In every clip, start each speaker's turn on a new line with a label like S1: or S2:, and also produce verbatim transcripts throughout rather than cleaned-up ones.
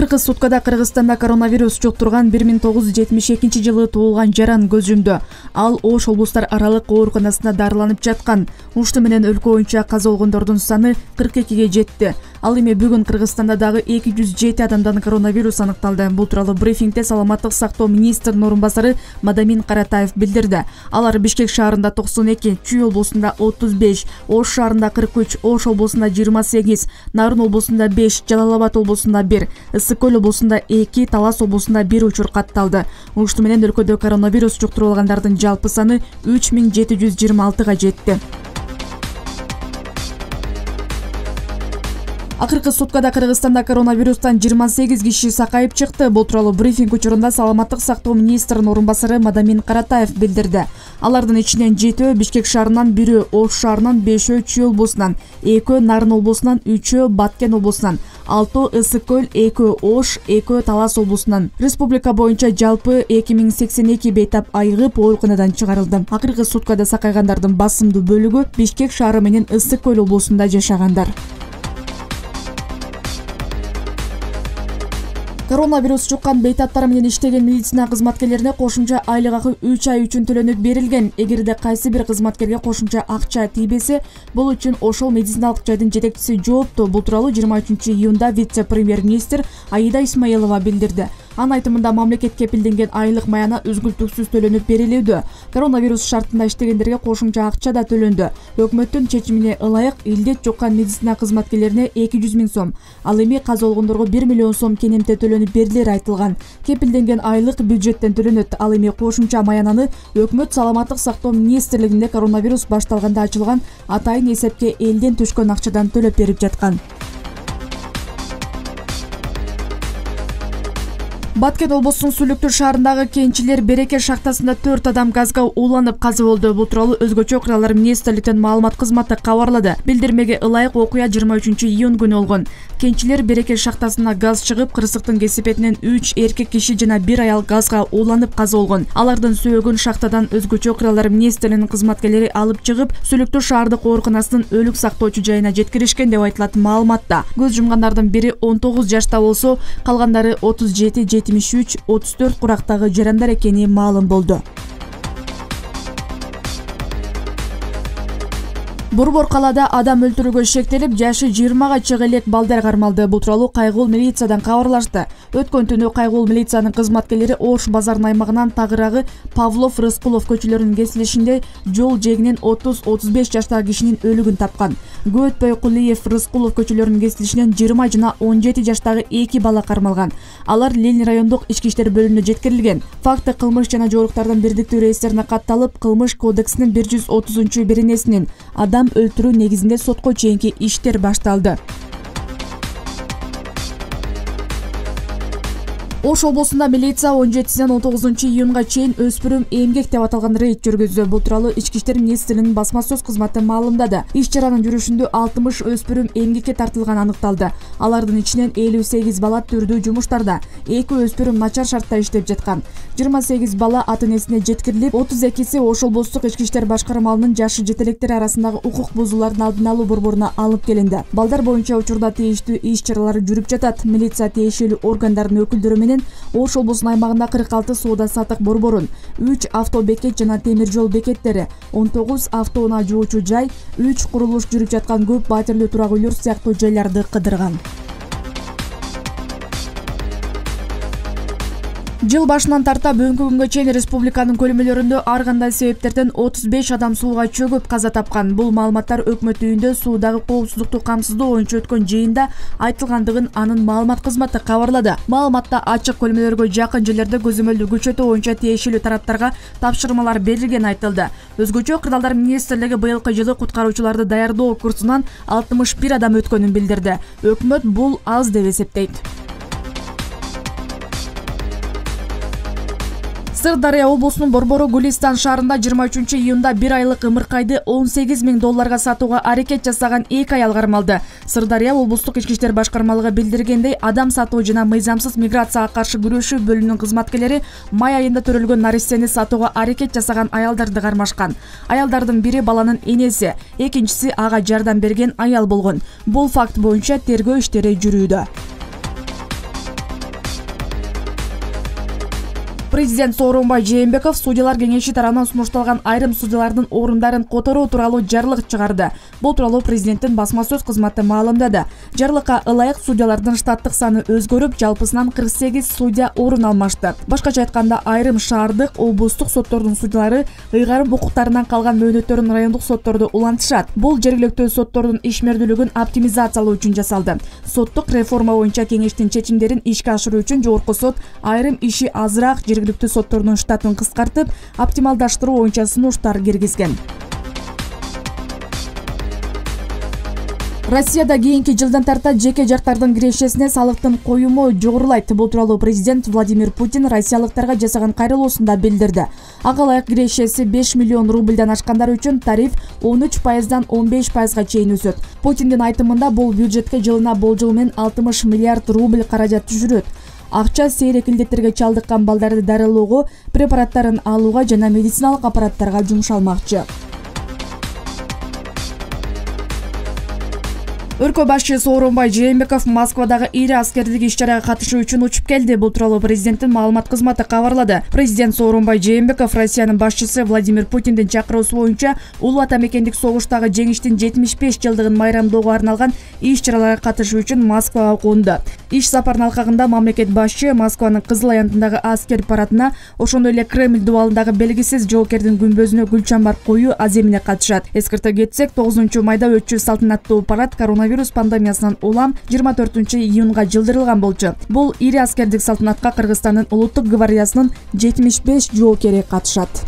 S1: Акыркы суткада Кыргызстанда коронавирус жуктурган бир миң тогуз жүз жетимиш экинчи жылы туулган жаран көз жұмды. Ал Ош облустар аралык ооруканасында дарыланып жаткан. Ушты менен өлкө боюнча каза болгондордун саны кырк экиге жетти. Ал эми бүгүн Кыргызстанда дагы эки жүз жети адамдан коронавирус аныкталды. Бул тууралуу брифингде саламаттык сактоо министринин орун басары Мадамин Каратаев билдирди. Алар Бишкек шаарында токсон эки, Чүй облусунда отуз беш, Ош шаарында кырк үч, Ош облусунда жыйырма сегиз, Нарын облусунда беш, Жалал Абад облусунда бир, Ысык Көл облусунда эки, Талас облусунда бир учур катталды. Ушты менен өлкөдө коронавирус жуктуруп алгандардын жалпы саны үч миң жети жүз жыйырма алтыга жетти. Акыркы суткада Кыргызстанда коронавирустан жыйырма сегиз киши сакайып чыкты. Бул тууралуу брифинг учурунда саламаттык сактоо министринин орун басары Мадамин Каратаев билдирди. Алардын ичинен жетөө Бишкек шаарынан, бирөө Ош шаарынан, бешөө Чүй облусунан, экөө Нарын облусунан, үчөө Баткен облусунан, алтоо Ысык Көл, экөө Ош, экөө Талас облусунан. Республика боюнча жалпы эки миң сексен эки бейтап айыгып ооруканадан чыгарылды. Акыркы суткада сакайгандардын басымдуу бөлүгү Бишкек шаары менен Ысык Көл облусунда жашагандар. Коронавирус жуккан бейтаптар менен иштеген медицина кызматкерлерине кошумча айлык акы үч ай үчүн төлөнүп берилген. Эгерде кайсы бир кызматкерге кошумча акча тийбесе, бул үчүн ошол медициналык жайдын жетекчиси жоопту. Бул тууралуу жыйырма үчүнчү июнда вице-премьер-министр Аида Исмаилова билдирди. Анын айтымында мамлекет кепилденген айлык маяна үзгүлтүксүз төлөнүп берилүүдө. Коронавирус шартында иштегендерге кошумча акча да төлөндү. Өкмөттүн чечимине ылайык илдет жуккан медицина кызматкерлерине эки жүз миң сом, ал эми каза болгондорго бир миллион сом кенемте төлөнүп берилери айтылган. Кепилденген айлык бюджеттен төлөнөт. Ал эми кошумча маянаны өкмөт саламаттык сактоо министрлигинде коронавирус башталганда ачылган атайын эсепке элден түшкөн акчадан төлөп берип жаткан. Баткен облусунун Сүлүктү шаарындагы кенчилер Береке шахтасында төрт адам газга ууланып каза болду. Бул тууралуу өзгөчө окуялар министрликтин маалымат кызматы кабарлады. Билдирмеге ылайык окуя жыйырма үчүнчү июнь күнү болгон. Кенчилер Береке шахтасына газ чыгып, кырсыктын кесепетинен үч эркек киши жана бир аял газга ууланып каза болгон. Алардын сөөгүн шахтадан өзгөчө окуялар министрлигинин кызматкерлери алып чыгып, Сүлүктү шаардык ооруканасынын өлүк сактоочу жайына жеткиришкен деп айтылат маалыматта. Көз жумгандардын бири он тогуз жашта болсо, калгандары отуз жети, жетимиш үч, отуз төрт курактагы жарандар экени маалым болду. Борбор калаада адам өлтүрүүгө шектелип, жашы жыйырмага чыга элек балдар кармалды. Бул тууралуу Кайгыл милициядан кабарлашты. Өткөн түнү Кайгыл милициянын кызматкерлери Ош базарынын аймагынан тагыраагы Павлов, Рыскулов көчөлөрүнүн кесилишинде жол жээгинен отуз отуз беш жаштагы кишинин өлүгүн тапкан. Көп өтпөй Кулиев, Рыскулов көчөлөрүнүн кесилишинен жыйырма жана он жети жаштагы эки бала кармалган. Алар Ленин райондук ички иштер бөлүмүнө жеткирилген. Факты кылмыш жана жоруктардын бирдиктүү реестрине катталып, кылмыш кодексинин бир жүз отузунчу беренесинин адам өлтүрүү негизинде сотко чейинки иштер башталды. Ош облусунда милиция он жетисинен он тогузунчу июнга чейин өспүрүм эмгек деп аталган рейд жүргүздү. Бул тууралуу ички иштер министрлигинин басма сөз кызматы маалымдады. Иш чаранын жүрүшүндө алтымыш өспүрүм эмгекке тартылган аныкталды. Алардын ичинен элүү сегиз бала түрдүү жумуштарда, эки өспүрүм начар шартта иштеп жаткан. жыйырма сегиз бала ата-энесине жеткирилип, отуз экиси Ош облустук ички иштер башкармалынын жашы жетелектери арасындагы укук бузуулардын алдын алуу борборуна алып келинди. Балдар боюнча учурда тийиштүү иш чаралары жүрүп жатат. Милиция тиешелүү органдардын өкүлдөрү менен Ош облусунун аймагында кырк алты соода сатык борборун, үч автобекет жана темир жол бекеттери, он тогуз автоунаа жуучу жай, үч курулуш жүрүп жаткан көп батирлүү турак үйлөр сыяктуу жайларды кыдырган. Жыл башынан тарта бүгүнкү күнгө чейин республиканын көлмөлөрүндө ар кандай себептерден отуз беш адам сууга чөгүп каза тапкан. Бул маалыматтар өкмөт үйүндө суудагы коопсуздукту камсыздоо боюнча өткөн жыйында айтылгандыгын анын маалымат кызматы кабарлады. Маалыматта ачык көлмөлөргө жакын жерлерде көзөмөлдү күчөтүү боюнча тиешелүү тараптарга тапшырмалар берилгени айтылды. Өзгөчө кырдаалдар министрлиги быйылкы жылы куткаруучуларды даярдоо курсунан алтымыш бир адам өткөнүн билдирди. Өкмөт бул аз деп эсептейт. Сырдария облусунун борбору Гулистан шаарында жыйырма үчүнчү июнда бир айлык ымыркайды он сегиз миң долларга сатууга аракет жасаган эки аял кармалды. Сырдария облустук ички иштер башкармалыгы билдиргендей, адам сатуу жана мыйзамсыз миграцияга каршы күрөшүү бөлүмүнүн кызматкерлери май айында төрөлгөн наристени сатууга аракет жасаган аялдарды кармашкан. Аялдардын бири баланын энеси, экинчиси ага жардам берген аял болгон. Бул факт боюнча тергөө иштери жүрүүдө. Президент Сооронбай Жээнбеков судьялар кеңеши тарабынан сунушталган айрым судьялардын орундарын которуу тууралуу жарлык чыгарды. Бул тууралуу президенттин басма сөз кызматы маалымдады. Жарлыкка ылайык судьялардын штаттык саны өзгөрүп, жалпысынан кырк сегиз судья орун алмашты. Башкача айтканда, айрым шаардык, облустук соттордун судьялары ыйгарым укуктарынан калган мөөнөттөрүн райондук соттордо улантышат. Бул жергиликтүү соттордун ишмердүүлүгүн оптимизациялоо үчүн жасалды. Соттук реформа боюнча кеңештин чечимдерин ишке ашыруу үчүн жогорку сот айрым иши азыраак жергиликтүү соттордун штатын кыскартып, оптималдаштыруу боюнча сунуштар киргизген. Россияда кийинки жылдан тарта жеке жактардын кирешесине салыктын коюму жогорулайт. Бул тууралуу президент Владимир Путин россиялыктарга жасаган кайрылуусунда билдирди. Ага ылайык кирешеси беш миллион рубльдан ашкандар үчүн тариф он үч пайыздан он беш пайызга чейин өсөт. Путиндин айтымында бул бюджетке жылына болжол менен алтымыш миллиард рубль каражат түшүрөт. Акча сейрек илдеттерге чалдыккан балдарды дарылоого, препараттарын алууга жана медициналык аппараттарга жумшалмакчы. Өлкө башчы Сооронбай Жээнбеков Москвадагы ири аскердик иш-чарага катышуу үчүн учуп келди. Бул тууралуу президенттин маалымат кызматы кабарлады. Президент Сооронбай Жээнбеков Россиянын башчысы Владимир Путиндин чакыруусу боюнча улуу ата мекендик согуштагы жеңиштин жетимиш беш жылдыгын майрамдоого арналган иш-чараларга катышуу үчүн Москвага конду. Иш сапарынын алкагында мамлекет башчы Москванын Кызыл аянтындагы аскер парадына, ошондой эле Кремль дубалындагы белгисиз жоокердин күмбөзүнө гүл чамбар коюу аземине катышат. Эскерте кетсек, тогузунчу майда өтчү салтанаттуу парад коронавирус пандемиясынан улам жыйырма төртүнчү июнга жылдырылган болчу. Бул ири аскердик салтанатка Кыргызстандын улуттук гвардиясынын жетимиш беш жоокери катышат.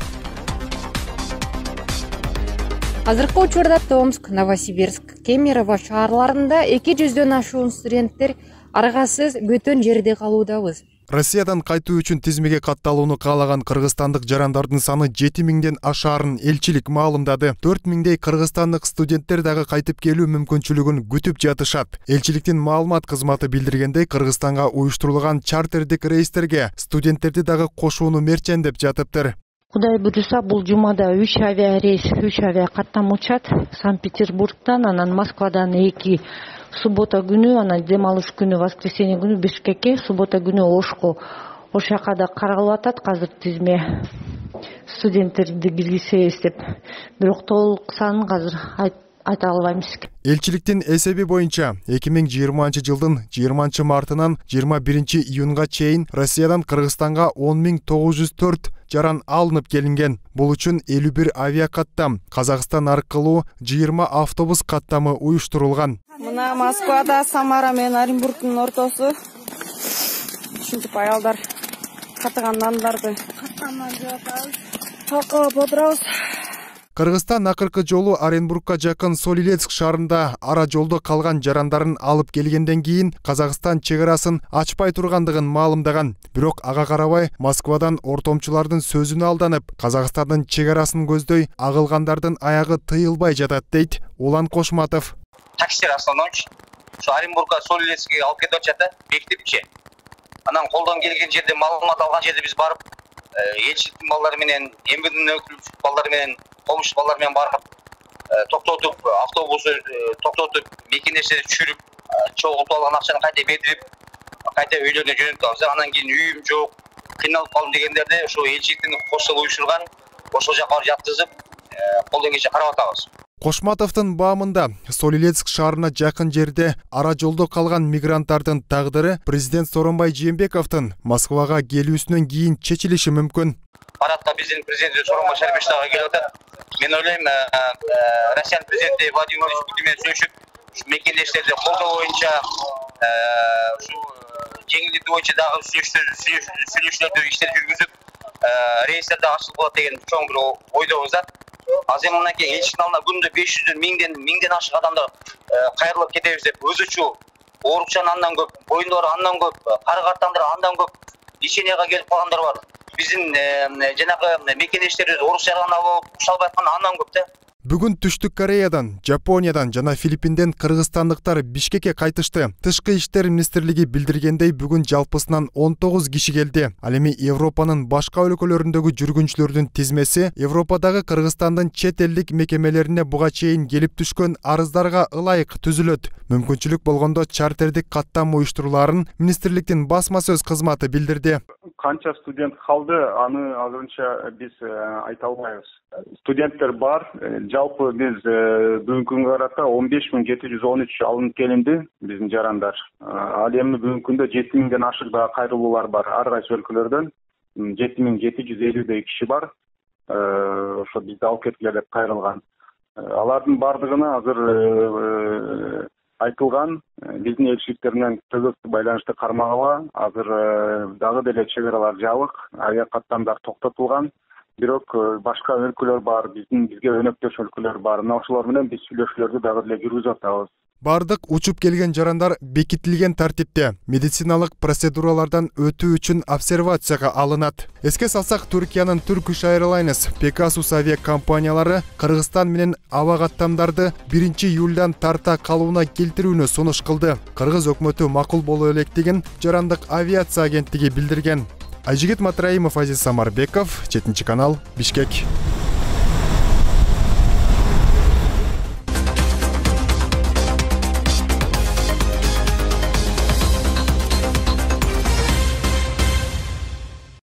S2: Азыркы учурда Томск, Новосибирск, Кемерово шаарларында эки жүздөн ашуун студенттер аргасыз бөтөн жерде калуудабыз.
S3: Россиядан кайтуу үчүн тизмеге катталууну каалаган кыргызстандык жарандардын саны жети миңден ашаарын элчилик маалымдады. төрт миңдей кыргызстандык студенттер дагы кайтып келүү мүмкүнчүлүгүн күтүп жатышат. Элчиликтин маалымат кызматы билдиргендей, Кыргызстанга уюштурулган чартердик рейстерге студенттерди дагы кошууну мерчендеп жатыптыр.
S4: Кудай буюрса, бул жумада үч авиа рейс, үч авиа каттам учат. Санкт-Петербургдан, анан Москвадан эки, суббота күнү, анан дем алыш күнү, воскресенье күнү Бишкекке, суббота күнү Ошко. Ош жака да каралып атат казыр тизме студенттерди киргизебиз деп. Бирок толук санын азыр айта албайбыз.
S3: Элчиликтин эсеби боюнча эки миң жыйырманчы жылдын жыйырманчы мартынан жыйырма биринчи июнга чейин Россиядан Кыргызстанга он миң тогуз жүз төрт жаран алынып келинген. Бул үчүн элүү бир авиа каттам, Казакстан аркылуу жыйырма автобус каттамы уюштурулган.
S5: Мына Москвада Самара менен Оренбургдун ортосу. Ушинтип аялдар каттаган нандарды каттаман жеп атабыз. Токоп отурабыз.
S3: Кыргызстан акыркы жолу Оренбургка жакын Солилецк шаарында ара жолдо калган жарандарын алып келгенден кийин Казакстан чек арасын ачпай тургандыгын маалымдаган. Бирок ага карабай Москвадан ортомчулардын сөзүнө алданып, Казакстандын чек арасын көздөй агылгандардын аягы тыйылбай жатат дейт Улан Кошматов.
S6: Таксилер основной ушу Оренбургка Солилецкке алып кетип жатат, бекитипчи. Анан колдон келген жерде маалымат алган жерде биз барып, элчиликтин балдары менен, эмбидин өкүлчү балдары менен, комуш балдар менен барып, токтотуп, автобусу токтотуп, мекенештерди түшүрүп, чогултуп алган акчаны кайта берип, кайта үйлөрүнө жөнөтүп алабыз. Анан кийин үйүм жок, кыйналып калдым дегендерди ошо элчиликтин кошсо уюштурган, ошол жака жаткызып, колдон келишинче карап атабыз.
S3: Кошматовдун баамында Солилецк шаарына жакын жерде ара жолдо калган мигранттардын тагдыры президент Сооронбай Жээнбековдун Москвага келүүсүнөн кийин чечилиши мүмкүн.
S6: Парадка биздин президент Сооронбай Шарипович дагы келип атат. Мен ойлойм, Россиянын президенти Владимир Путин менен сүйлөшүп, мекендештерди колдоо боюнча, ушу жеңилдетүү боюнча дагы сүйлөшүүлөрдү иштер жүргүзүп, рейстерди ачылып калат деген чоң бир ойдобуз да. Азыр мынакей элчиликтин алдына күндө беш жүздөн миңден миңден ашык адамдар кайрылып кетебиз деп өзүчү оорукчан андан көп, боюндары андан көп, кары картандар андан көп, леченияга келип калгандар бар. Биздин жанагы мекендештерибиз орус жагынан алып уша албай аткан андан көп да.
S3: Бүгүн Түштүк Кореядан, Жапониядан жана Филиппинден кыргызстандыктар Бишкекке кайтышты. Тышкы иштер министрлиги билдиргендей, бүгүн жалпысынан он тогуз киши келди. Ал эми Европанын башка өлкөлөрүндөгү жүргүнчүлөрдүн тизмеси Европадагы Кыргызстандын чет элдик мекемелерине буга чейин келип түшкөн арыздарга ылайык түзүлөт. Мүмкүнчүлүк болгондо чартердик каттам уюштуруларын министрликтин басма сөз кызматы билдирди.
S7: канча студент калды, аны азырынча биз айта албайбыз. Студенттер бар, жалпы биз бүгүнкү күнгө карата он беш миң жети жүз он үч алынып келинди биздин жарандар. Ал эми бүгүнкү күндө жети миңден ашык да кайрылуулар бар ар кайсы өлкөлөрдөн. жети миң жети жүз элүүдөй киши бар. Ошо бизди алып кеткиле деп кайрылган. Алардын бардыгына азыр айтылган, биздин элчиликтер менен тыгыз байланышты кармагыла. Азыр дагы деле чек аралар жабык, авиа каттамдар токтотулган. Бирок башка өлкөлөр бар, биздин бизге өнөктөш өлкөлөр бар. Мына ошолор менен биз сүйлөшүүлөрдү дагы деле жүргүзүп атабыз.
S3: Бардык учуп келген жарандар бекитилген тартипте медициналык процедуралардан өтүү үчүн обсервацияга алынат. Эске салсак, Түркиянын Turkish Airlines, Pegasus авиа компаниялары Кыргызстан менен аба каттамдарды биринчи июлдан тарта калууна келтирүүнү сунуш кылды. Кыргыз өкмөтү макул боло электигин Жарандык авиация агенттиги билдирген. Айжигит Матраимов, Азиз Самарбеков, жетинчи канал, Бишкек.